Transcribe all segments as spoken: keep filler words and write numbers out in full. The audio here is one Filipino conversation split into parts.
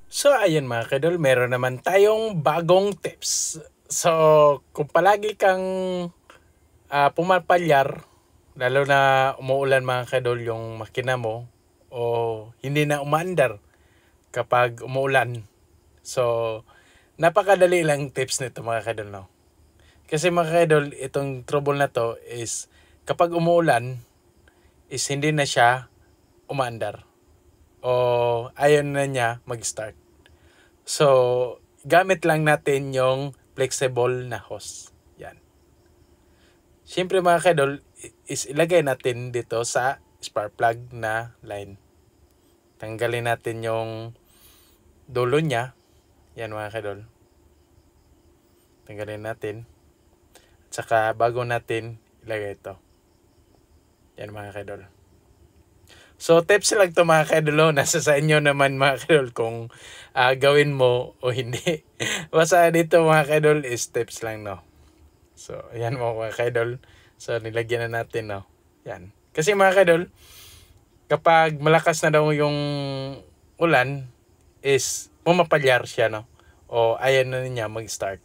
So ayun mga kadol, meron naman tayong bagong tips. So kung palagi kang uh, pumapalyar, lalo na umuulan mga kadol yung makina mo o hindi na umaandar kapag umuulan. So napakadali lang tips nito mga kadol, no? Kasi mga kadol, itong trouble na to is kapag umuulan is hindi na siya umaandar o ayaw na niya mag-start. So, gamit lang natin yung flexible na hose. Yan. Siyempre mga kadol, is ilagay natin dito sa spark plug na line. Tanggalin natin yung dulo niya. Yan mga kadol. Tanggalin natin. At saka bago natin ilagay ito. Yan mga kadol. So tips lang to mga kadol, nasa sa inyo naman mga kadol kung uh, gawin mo o hindi. Basta dito mga kadol is tips lang, no. So ayan mo mga kadol. So nilagyan na natin, no. Yan. Kasi mga kadol, kapag malakas na daw yung ulan is pumapalyar siya, no. O ayan na niya mag-start.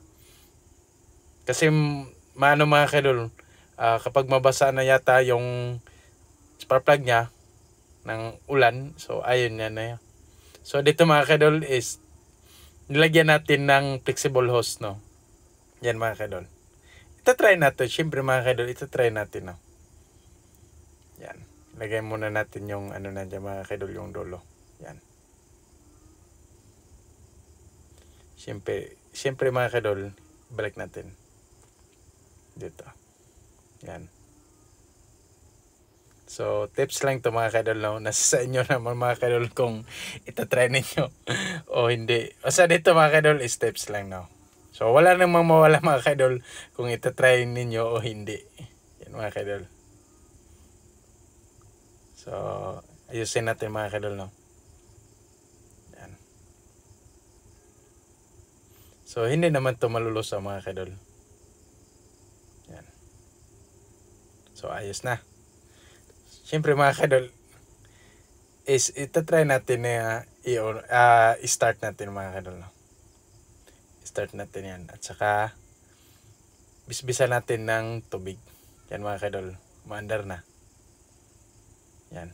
Kasi maano mga kadol, uh, kapag mabasa na yata yung spark plug niya ng ulan, so ayun yan na yan. So dito mga kadol is nilagyan natin ng flexible hose, no. Yan mga kadol. Ita-try natin, syempre mga kadol, ita-try natin, no. Yan. Lagay muna natin yung ano na dyan mga kadol, yung dulo. Yan. Syempre, syempre mga kadol, balik natin. Dito. Yan. So, tips lang to mga kadol, no? Nasa sa inyo naman mga kadol kung itatry ninyo o hindi. O sa dito mga kadol is tips lang, no? So, wala namang mawala mga kadol kung itatry ninyo o hindi. Yan mga kadol. So, ayusin natin mga kadol, no? Yan. So, hindi naman to malulusaw mga kadol. Yan. So, ayos na. Siyempre mga kadol, is itatry natin na uh, uh, i-start natin mga kadol, no? I-start natin yan. At saka, bisbisa natin ng tubig. Yan mga kadol, maandar na. Yan.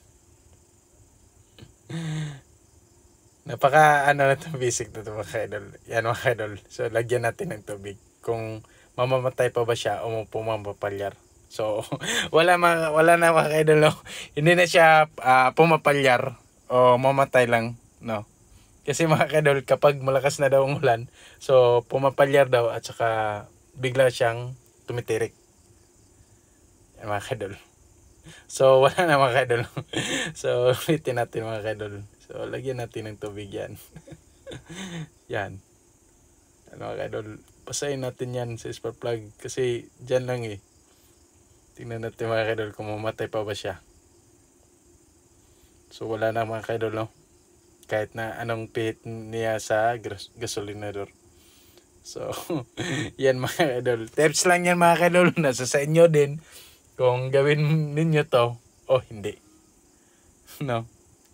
Napaka ano na itong basic na ito mga kadol. Yan mga kadol. So, lagyan natin ng tubig. Kung mamamatay pa ba siya o pumapapalyar. So, wala ma wala na mga kadol, no? Hindi na siya uh, pumapalyar o mamatay lang, no? Kasi mga kadol, kapag malakas na daw ang ulan, so pumapalyar daw at saka bigla siyang tumitirik. Yan mga kadol. So, wala na mga kadol. So, ulitin natin mga kadol. So, lagyan natin ng tubig yan. Yan. Ano mga kadol, pasayin natin yan sa spark plug kasi dyan lang eh. Tingnan natin mga kadol kung mamatay pa ba siya. So wala na mga kadol, no? Kahit na anong pihit niya sa gas gasolinador. So yan mga kadol. Tips lang yan mga kadol. Nasa sa inyo din kung gawin ninyo to o hindi. No?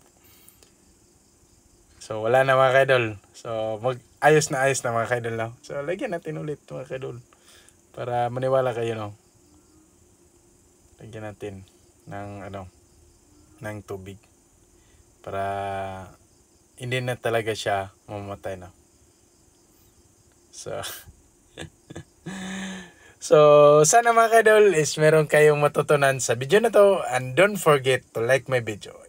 So wala na mga kadol. So mag ayos na ayos na mga kadol, no? So lagyan natin ulit mga kadol para maniwala kayo, no? Lagyan natin ng ano ng tubig para hindi na talaga siya mamamatay, na. So So sana mga kadol is meron kayong matutunan sa video na to, and don't forget to like my video.